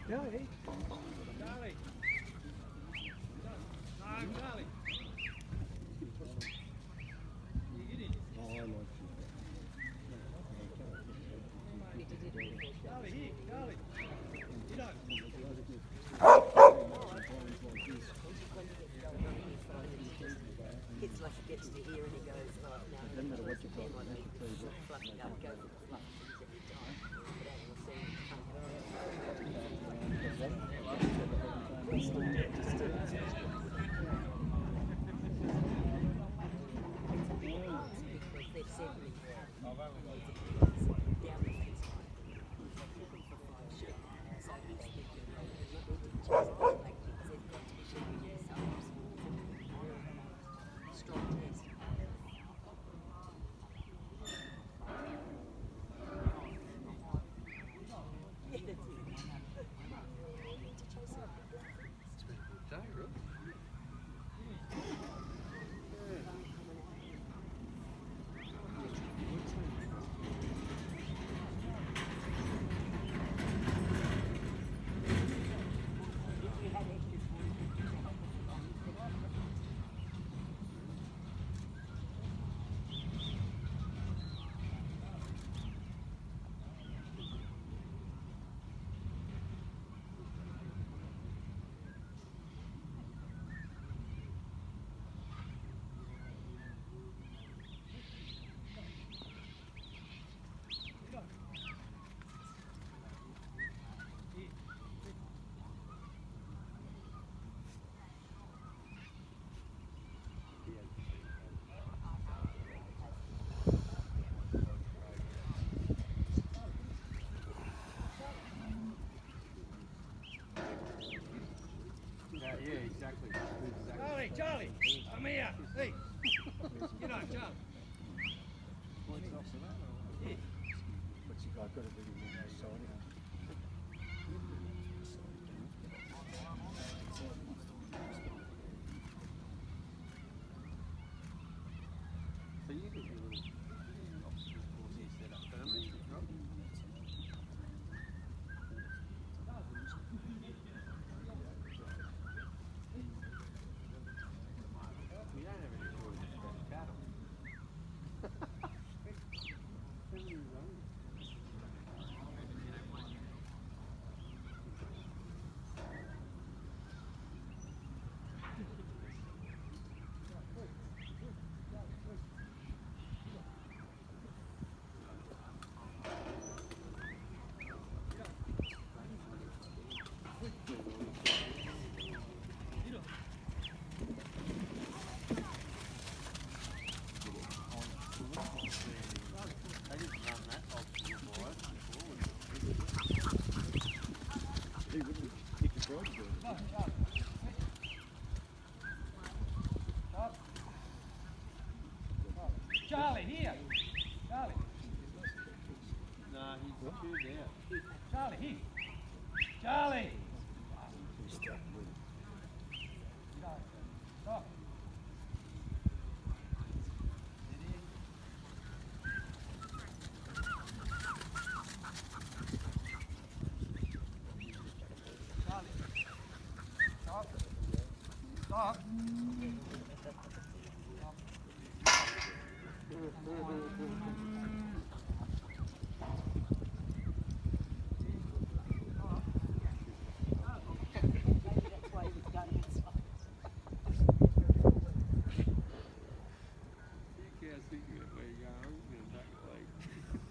Charlie. Charlie. No, Charlie. You get in. Oh, I like you. Charlie, here, Charlie. You don't. It's like he gets to here and he goes, oh, no, Doesn't matter what you then talk I about. need to fluff it up, go for the fluff every time. But out of the scene, because they've said we down the fence line. So he's thinking, strong test. Yeah, exactly. Charlie, Charlie. I'm here. Hey. You know, Charlie. Points off of that, or? Yeah. But you got to be on that side. So you get your little obstacle course here set up permanently, right? We don't have any shortage of cattle. They didn't run that obstacle for us before. He wouldn't pick a frog for it. No, Charlie. Stop. Charlie, here. Charlie. Nah, he's too there. Charlie, here. Charlie. He's stuck with Stop. Charlie. Stop. Stop. That's why he was going inside. You can't see where you're going. I'm going to back away.